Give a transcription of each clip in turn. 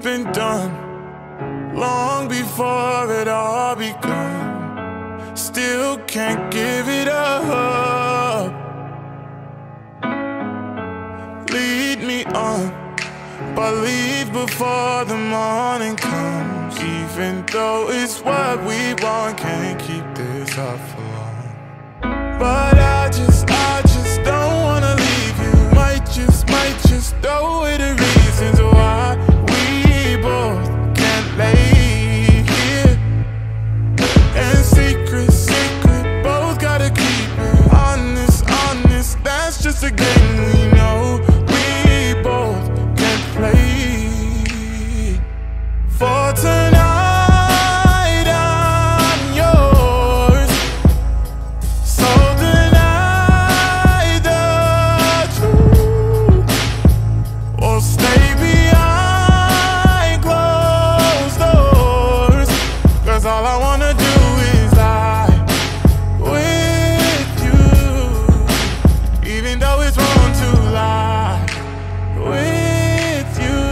been done long before it all begun. Still can't give it up. Lead me on, but leave before the morning comes. Even though it's what we want, can't keep this up for long. But I just don't wanna leave you. Might just throw away the reasons why we both can't lay here. And secret, both gotta keep it honest, that's just a game we know we both can play. For tonight I'm yours, so deny the truth, or stay behind closed doors. 'Cause all I wanna do is lie with you, even though it's wrong to lie with you.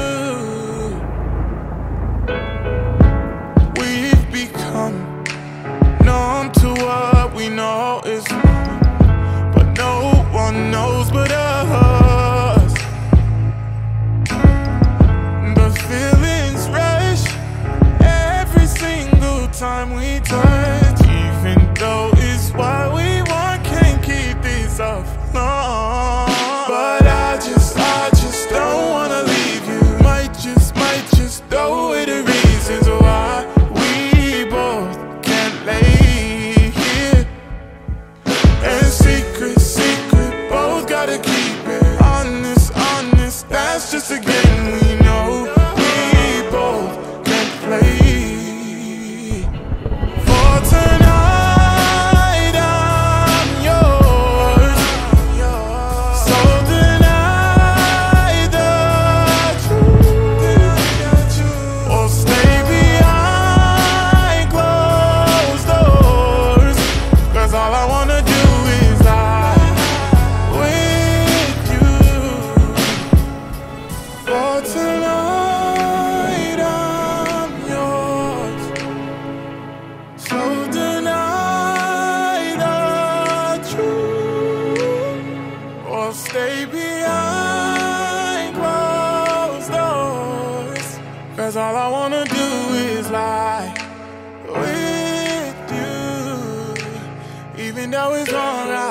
We've become numb to what we know is wrong, but no one knows but us. The feelings rush every single time we touch, even though it's what we want, can't keep this up long. But I just don't wanna leave you. Might just throw away the reasons why we both can't lay here. And secret, both gotta keep it honest, that's just a game we know we both can play. For tonight I'm yours, so deny the truth, or stay behind closed doors. 'Cause all I wanna do is lie with you. For tonight I'm yours, so deny the truth, or stay behind closed doors. 'Cause all I wanna do is lie with you, even though it's wrong.